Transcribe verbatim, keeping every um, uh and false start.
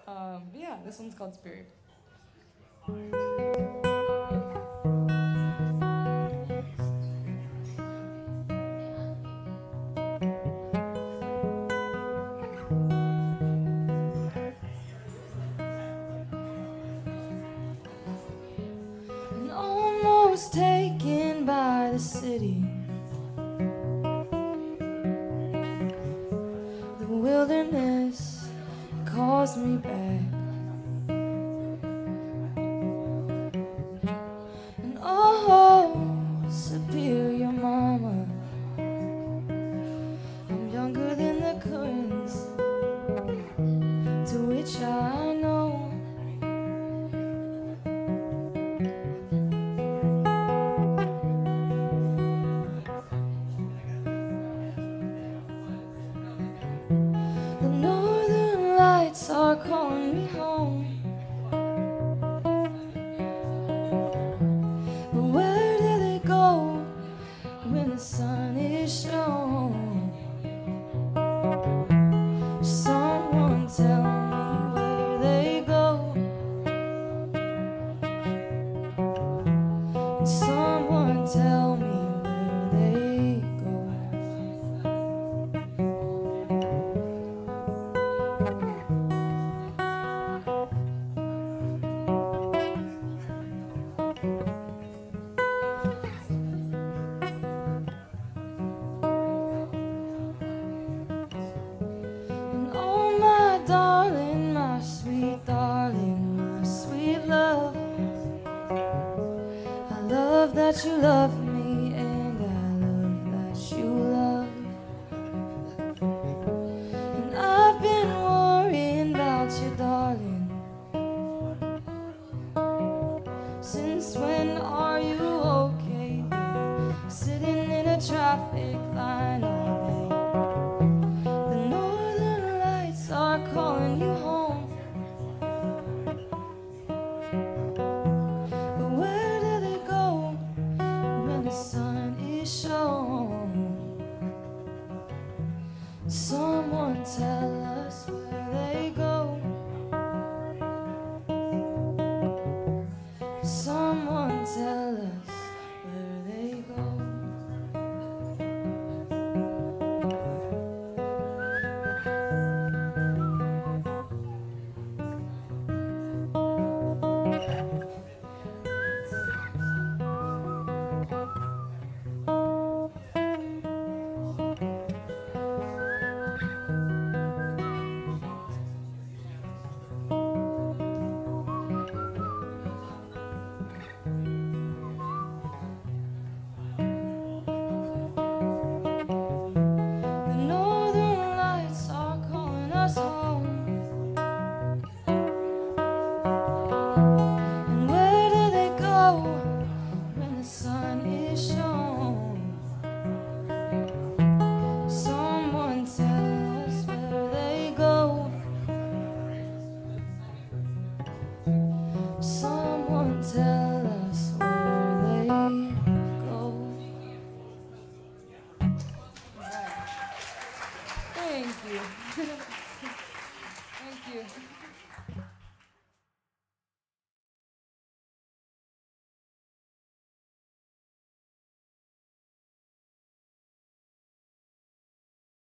Um, but yeah, this one's called Spirit. And almost taken by the city, the wilderness calls me back. And oh, superior mama, I'm younger than the currents to which I know. The northern lights are calling me home, but where do they go when the sun is shown? Someone tell me where they go, and someone tell me where they go. And oh my darling, my sweet darling, my sweet love, I love that you love me, and I love that you love. And I've been worrying about you, darling, since when are you okay with sitting in a traffic line all day? The northern lights are calling you home, but where do they go when the sun is shown? Someone tell us where they go. Someone tell us where they go. The northern lights are calling us home, and where do they go when the sun is shown? Someone tell us where they go. Someone tell us where they go. Thank you. Thank you.